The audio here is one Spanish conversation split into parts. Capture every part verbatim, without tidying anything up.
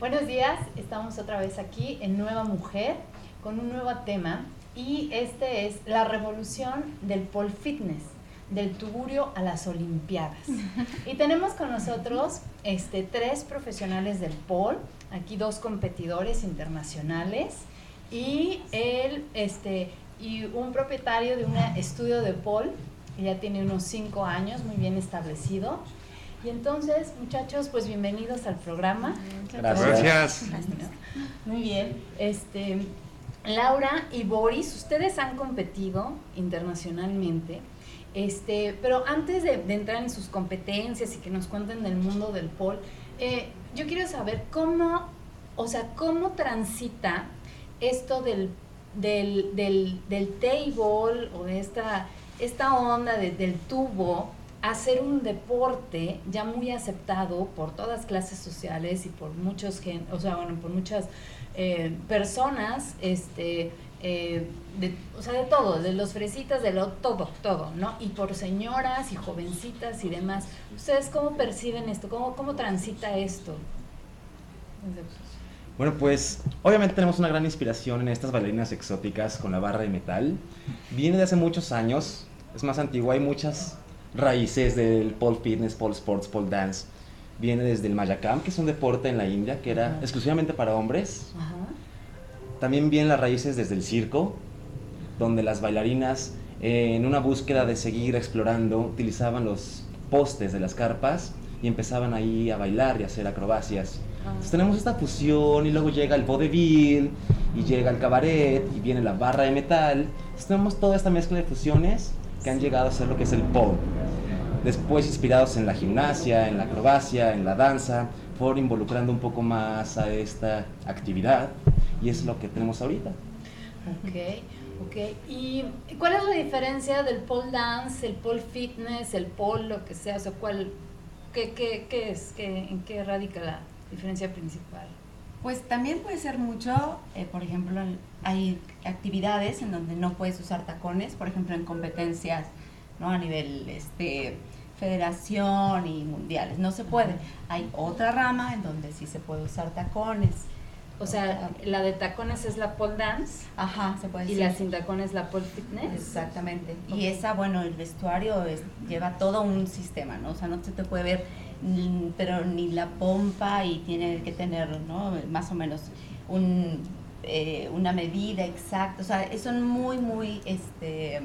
Buenos días, estamos otra vez aquí en Nueva Mujer con un nuevo tema y este es la revolución del pole fitness, del tugurio a las olimpiadas. Y tenemos con nosotros este, tres profesionales del pole, aquí dos competidores internacionales y, el, este, y un propietario de un estudio de pole que ya tiene unos cinco años, muy bien establecido. Y entonces, muchachos, pues bienvenidos al programa. Gracias. Gracias. Muy bien. Este, Laura y Boris, ustedes han competido internacionalmente, este, pero antes de, de entrar en sus competencias y que nos cuenten del mundo del pole, eh, yo quiero saber cómo, o sea, cómo transita esto del, del, del, del table o de esta, esta onda de, del tubo, hacer un deporte ya muy aceptado por todas clases sociales y por muchos gen, o sea, bueno, por muchas eh, personas, este, eh, de, o sea, de todo, de los fresitas, de lo, todo, todo, ¿no? Y por señoras y jovencitas y demás. ¿Ustedes cómo perciben esto? ¿Cómo, cómo transita esto? Bueno, pues obviamente tenemos una gran inspiración en estas bailarinas exóticas con la barra de metal. Viene de hace muchos años, es más antigua, hay muchas raíces del pole fitness, pole sports, pole dance. Viene desde el Mayakam, que es un deporte en la India que era uh-huh. exclusivamente para hombres. Uh-huh. También vienen las raíces desde el circo, donde las bailarinas, eh, en una búsqueda de seguir explorando, utilizaban los postes de las carpas y empezaban ahí a bailar y a hacer acrobacias. Uh-huh. Entonces tenemos esta fusión y luego llega el vaudeville y llega el cabaret y viene la barra de metal. Entonces tenemos toda esta mezcla de fusiones que han llegado a ser lo que es el pole. Después, inspirados en la gimnasia, en la acrobacia, en la danza, fueron involucrando un poco más a esta actividad y es lo que tenemos ahorita. Ok, ok. ¿Y cuál es la diferencia del pole dance, el pole fitness, el pole, lo que sea? O sea, ¿cuál, qué, qué, qué es? ¿Qué, ¿En qué radica la diferencia principal? Pues también puede ser mucho, eh, por ejemplo, hay actividades en donde no puedes usar tacones, por ejemplo, en competencias, ¿no? A nivel este, federación y mundiales, no se puede. Uh-huh. Hay otra rama en donde sí se puede usar tacones. O sea, la de tacones es la pole dance. Ajá, se puede decir. Y la sin tacones es la pole fitness. Exactamente. Okay. Y esa, bueno, el vestuario es, lleva todo un sistema, ¿no? O sea, no se te puede ver pero ni la pompa y tiene que tener, ¿no? Más o menos un, eh, una medida exacta, o sea, son muy, muy este, eh,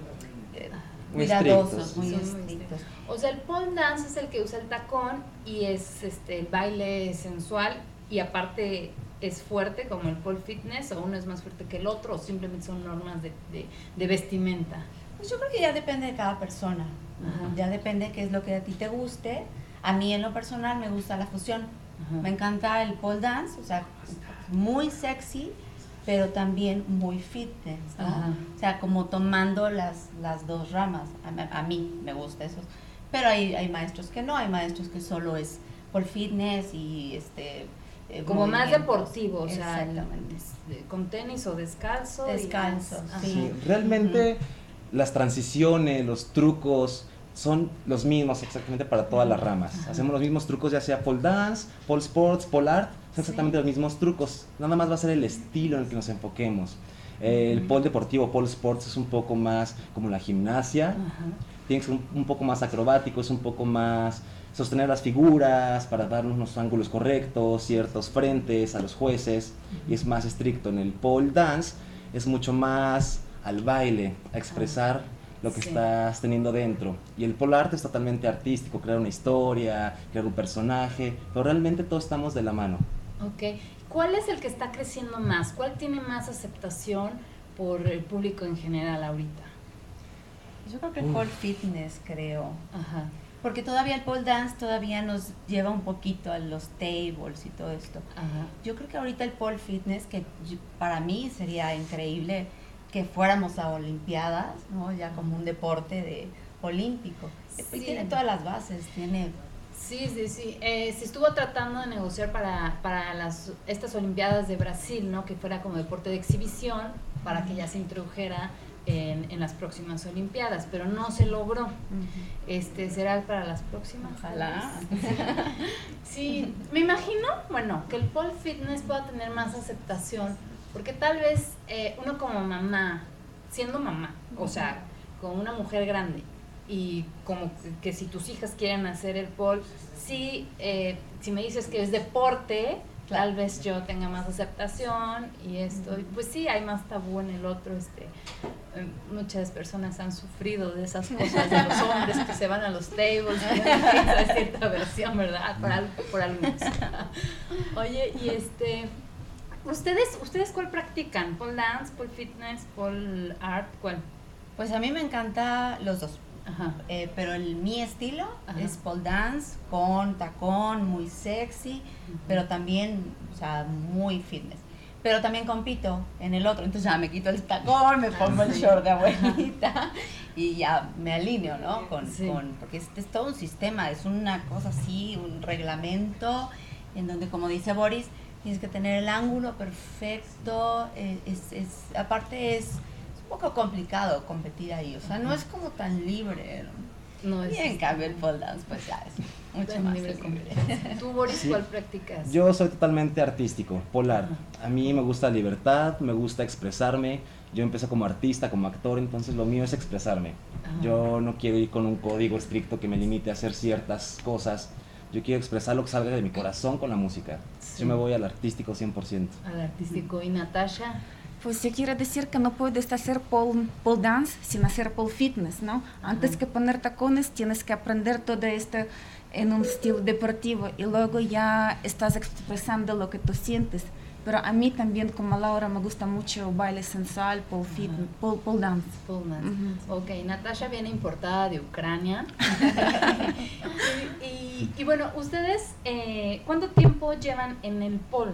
muy cuidadosos, estrictos. muy Son estrictos. Muy estrictos. O sea, el pole dance es el que usa el tacón y es este el baile sensual y aparte es fuerte como el pole fitness, o uno es más fuerte que el otro, o simplemente son normas de, de, de vestimenta. Pues yo creo que ya depende de cada persona. Ajá. Ya depende qué es lo que a ti te guste. A mí en lo personal me gusta la fusión. Ajá. Me encanta el pole dance, o sea, muy sexy, pero también muy fitness, ¿no? Ajá. O sea, como tomando las, las dos ramas. A, a mí me gusta eso. Pero hay, hay maestros que no, hay maestros que solo es pole fitness y este... Eh, como más deportivo, o sea, exactamente. Con tenis o descalzo. Descalzo, y sí. Realmente uh-huh. las transiciones, los trucos son los mismos exactamente para todas las ramas. Ajá. Hacemos los mismos trucos, ya sea pole dance, pole sports, pole art, son exactamente sí. los mismos trucos. Nada más va a ser el estilo en el que nos enfoquemos. Eh, el pole deportivo, pole sports, es un poco más como la gimnasia. Ajá. Tiene que ser un, un poco más acrobático, es un poco más sostener las figuras para dar unos ángulos correctos, ciertos frentes a los jueces, uh-huh. y es más estricto. En el pole dance es mucho más al baile, a expresar uh-huh. lo que sí. estás teniendo dentro. Y el pole art es totalmente artístico, crear una historia, crear un personaje, pero realmente todos estamos de la mano. Ok. ¿Cuál es el que está creciendo más? ¿Cuál tiene más aceptación por el público en general ahorita? Yo creo que el pole fitness, creo. Ajá. Porque todavía el pole dance todavía nos lleva un poquito a los tables y todo esto. Ajá. Yo creo que ahorita el pole fitness, que para mí sería increíble que fuéramos a olimpiadas, ¿no? Ya como un deporte de olímpico. Sí. Y tiene todas las bases, tiene... Sí, sí, sí. Eh, se estuvo tratando de negociar para, para las, estas olimpiadas de Brasil, ¿no? Que fuera como deporte de exhibición, para que ya se introdujera en, en las próximas Olimpiadas, pero no se logró. Uh-huh. Este, ¿será para las próximas? Ojalá. Sí, me imagino, bueno, que el pole fitness pueda tener más aceptación, porque tal vez eh, uno como mamá, siendo mamá, o sea, con una mujer grande, y como que, que si tus hijas quieren hacer el pole, sí, eh, si me dices que es deporte, claro, tal vez yo tenga más aceptación y esto, y pues sí, hay más tabú en el otro. Este, eh, muchas personas han sufrido de esas cosas de los hombres que se van a los tables, es cierta versión, ¿verdad? Por algo, por algo. Oye, y este, ¿ustedes, ¿ustedes cuál practican? ¿Pole dance, pole fitness, pole art? ¿Cuál? Pues a mí me encanta los dos. Ajá. Eh, pero el, mi estilo Ajá. es pole dance con tacón, muy sexy, uh-huh, pero también, o sea, muy fitness. Pero también compito en el otro, entonces ya me quito el tacón, me pongo ah, el sí. short de abuelita y ya me alineo, ¿no? Con, sí. con, porque es, es todo un sistema, es una cosa así, un reglamento, en donde, como dice Boris, tienes que tener el ángulo perfecto, eh, es, es, aparte es un poco complicado competir ahí, o sea, no es como tan libre, ¿no? No es, y en cambio el pole dance pues ya es mucho más libre. ¿Tú, Boris, sí. cuál practicas? Yo soy totalmente artístico, polar. A mí me gusta la libertad, me gusta expresarme. Yo empecé como artista, como actor, entonces lo mío es expresarme. Ajá. Yo no quiero ir con un código estricto que me limite a hacer ciertas cosas. Yo quiero expresar lo que salga de mi corazón con la música. Sí. Yo me voy al artístico cien por ciento. Al artístico. ¿Y Natasha? Pues yo quiero decir que no puedes hacer pole, pole dance sin hacer pole fitness, ¿no? Antes uh-huh. que poner tacones tienes que aprender todo esto en un estilo deportivo y luego ya estás expresando lo que tú sientes. Pero a mí también, como Laura, me gusta mucho baile sensual, pole, fit, uh-huh. pole, pole dance. Pole dance. Uh-huh. Ok, Natasha viene importada de Ucrania. y, y, y bueno, ustedes, eh, ¿cuánto tiempo llevan en el pole?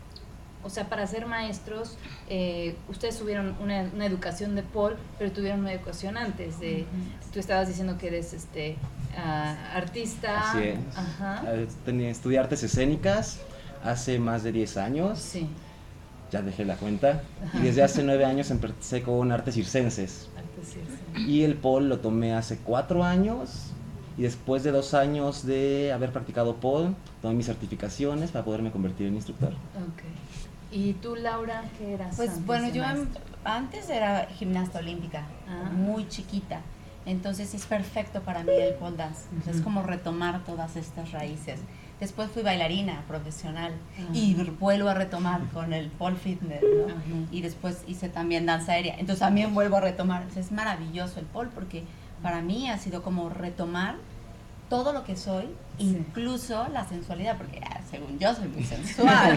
O sea, para ser maestros, eh, ustedes tuvieron una, una educación de pole, pero tuvieron una educación antes. De, uh-huh. Tú estabas diciendo que eres este uh, artista. Así es. Ajá. Tenía, estudié artes escénicas hace más de diez años. Sí. Ya dejé la cuenta. Ajá. Y desde hace nueve años empecé con artes circenses. Artes circenses. Y el pole lo tomé hace cuatro años. Y después de dos años de haber practicado pole, tomé mis certificaciones para poderme convertir en instructor. Okay. ¿Y tú, Laura, qué eras? Pues bueno, yo an- antes era gimnasta olímpica, ah. muy chiquita, entonces es perfecto para mí el pole dance, uh-huh. es como retomar todas estas raíces. Después fui bailarina profesional uh-huh. y vuelvo a retomar con el pole fitness, ¿no? Uh-huh. Y después hice también danza aérea, entonces también vuelvo a retomar. Entonces es maravilloso el pole porque para mí ha sido como retomar todo lo que soy, sí. incluso la sensualidad, porque ah, según yo soy muy sensual.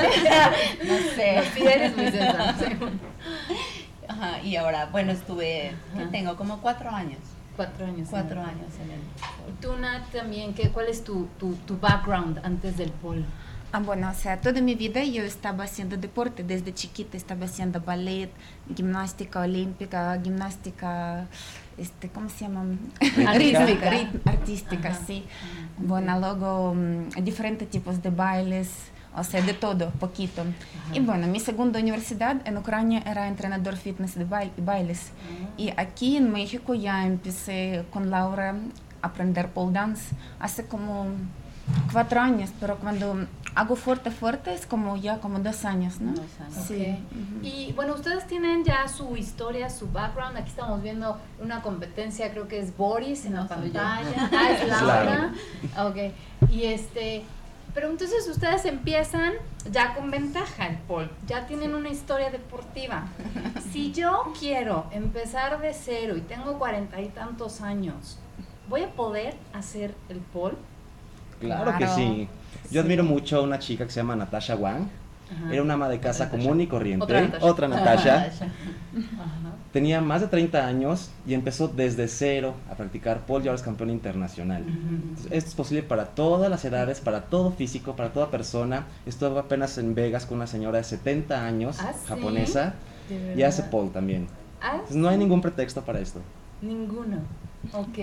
No sé. Sí, eres muy sensual, según. Ajá, y ahora, bueno, estuve, ¿qué tengo? Como cuatro años. Cuatro años. Cuatro en años en el... ¿Tú, Nat, también? ¿qué, ¿Cuál es tu, tu, tu background antes del pole? Ah, bueno, o sea, toda mi vida yo estaba haciendo deporte, desde chiquita estaba haciendo ballet, gimnástica olímpica, gimnástica, este, ¿cómo se llama? Artística. Rit- artística, ajá. Sí. Ajá. Bueno, luego um, diferentes tipos de bailes, o sea, de todo, poquito. Ajá. Y bueno, mi segunda universidad en Ucrania era entrenador fitness de bail- bailes. Ajá. Y aquí en México ya empecé con Laura a aprender pole dance hace como cuatro años, pero cuando hago fuerte, fuerte es como ya como dos años, ¿no? Dos años. Sí. Okay. Uh-huh. Y bueno, ustedes tienen ya su historia, su background. Aquí estamos viendo una competencia, creo que es Boris en no, la pantalla. Ah, es Laura. Ok. Y este, pero entonces ustedes empiezan ya con ventaja el pole, ya tienen sí. una historia deportiva. Si yo quiero empezar de cero y tengo cuarenta y tantos años, ¿voy a poder hacer el pole? Claro, claro que sí. Yo sí. admiro mucho a una chica que se llama Natasha Wang. Ajá. Era una ama de casa Natasha. común y corriente. Otra Natasha. Otra Natasha. Ajá. Tenía más de treinta años y empezó desde cero a practicar pole y ahora es campeona internacional. Uh-huh. Entonces, esto es posible para todas las edades, para todo físico, para toda persona. Estuve apenas en Vegas con una señora de setenta años, ¿Ah, japonesa, sí? y hace pole también. ¿Ah, Entonces, no hay ningún pretexto para esto. Ninguno. Ok.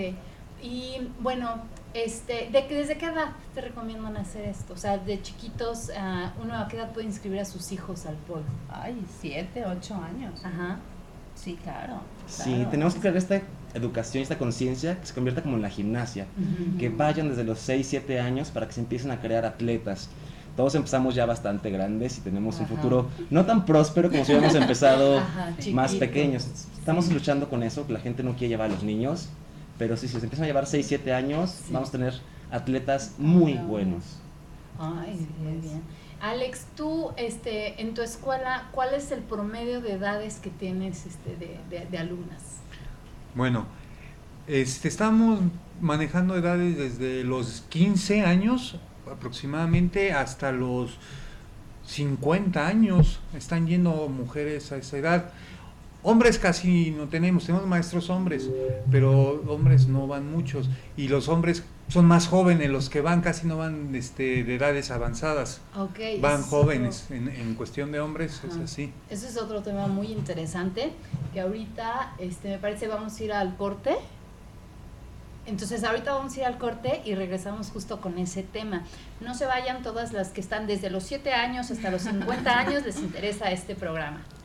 Y bueno, este, ¿de, ¿desde qué edad te recomiendan hacer esto? O sea, de chiquitos, uh, ¿uno a qué edad puede inscribir a sus hijos al pole? Ay, siete, ocho años. Ajá. Sí, claro. Sí, claro. tenemos que crear esta educación, esta conciencia que se convierta como en la gimnasia, Ujú. que vayan desde los seis, siete años para que se empiecen a crear atletas. Todos empezamos ya bastante grandes y tenemos un Ajá. futuro no tan próspero como si hubiéramos empezado Ajá, más chiquito. pequeños. Estamos Sí. luchando con eso, que la gente no quiere llevar a los niños, pero sí, si se empiezan a llevar seis, siete años, Sí. vamos a tener atletas muy Ah, buenos. Ay, muy bien. Alex, tú, este, en tu escuela, ¿cuál es el promedio de edades que tienes, este, de, de, de alumnas? Bueno, este, estamos manejando edades desde los quince años aproximadamente hasta los cincuenta años. Están yendo mujeres a esa edad. Hombres casi no tenemos, tenemos maestros hombres, pero hombres no van muchos. Y los hombres son más jóvenes, los que van casi no van este, de edades avanzadas. Okay, Van ese es jóvenes. otro- En, en cuestión de hombres es Ajá. así. Ese es otro tema muy interesante, que ahorita, este, me parece, vamos a ir al corte. Entonces ahorita vamos a ir al corte y regresamos justo con ese tema. No se vayan, todas las que están desde los siete años hasta los cincuenta años les interesa este programa.